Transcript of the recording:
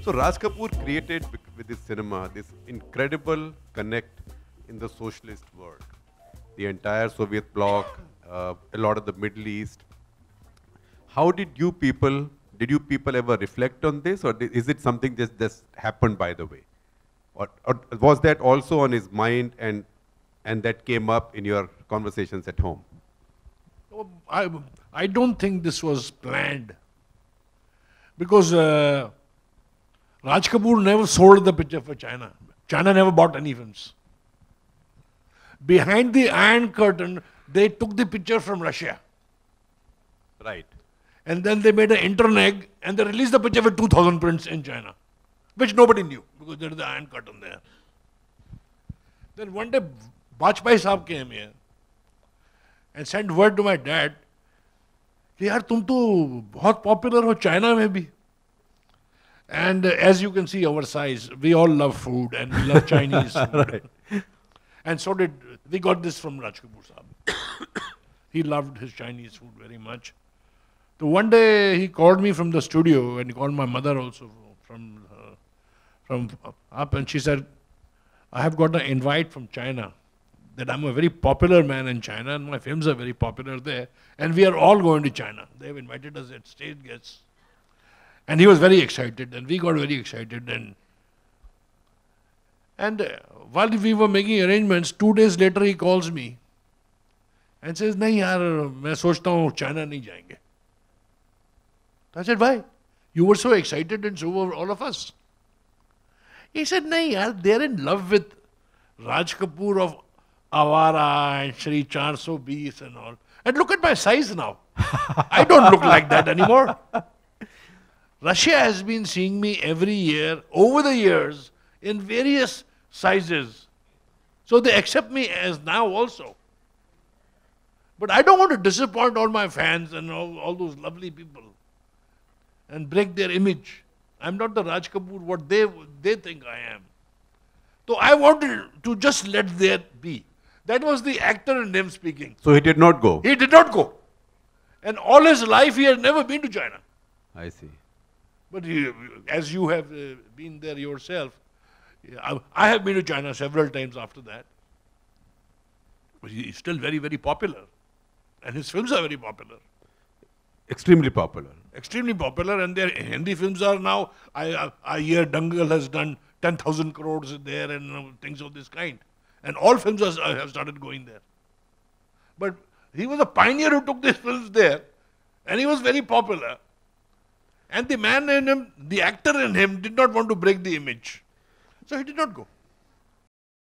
So Raj Kapoor created with his cinema this incredible connect in the socialist world. The entire Soviet bloc, a lot of the Middle East. How did you people ever reflect on this, or is it something that just happened by the way? Or was that also on his mind and that came up in your conversations at home? Oh, I don't think this was planned. Because Raj Kapoor never sold the picture for China. China never bought any films. Behind the Iron Curtain, they took the picture from Russia. Right. And then they made an internet and they released the picture with 2,000 prints in China, which nobody knew because there is the Iron Curtain there. Then one day, Vajpayee Sahib came here and sent word to my dad, कि यार तुम तो बहुत popular हो China में भी. And as you can see our size, we all love food and we love Chinese food. Right. And so we got this from Raj Kapoor Sahib. He loved his Chinese food very much. So one day he called me from the studio and he called my mother also from up, and she said, I have got an invite from China that I'm a very popular man in China and my films are very popular there and we are all going to China. They have invited us as state guests. And he was very excited and we got very excited and while we were making arrangements, 2 days later he calls me and says, नहीं यार मैं सोचता हूँ China नहीं जाएंगे. I said, why? You were so excited and so were all of us. He said, nahi yaar, they're in love with Raj Kapoor of Awara and Shree 420 and all. And look at my size now. I don't look like that anymore. Russia has been seeing me every year, over the years, in various sizes. So they accept me as now also. But I don't want to disappoint all my fans and all those lovely people and break their image. I'm not the Raj Kapoor what they think I am. So I wanted to just let that be. That was the actor in him speaking. So he did not go? He did not go. And all his life he has never been to China. I see. But as you have been there yourself, I have been to China several times after that. But he is still very, very popular. And his films are very popular. Extremely popular. Extremely popular, and their Hindi films are now, I hear Dangal has done 10,000 crores there and things of this kind. And all films have started going there. But he was a pioneer who took these films there, and he was very popular. And the man in him, the actor in him, did not want to break the image. So he did not go.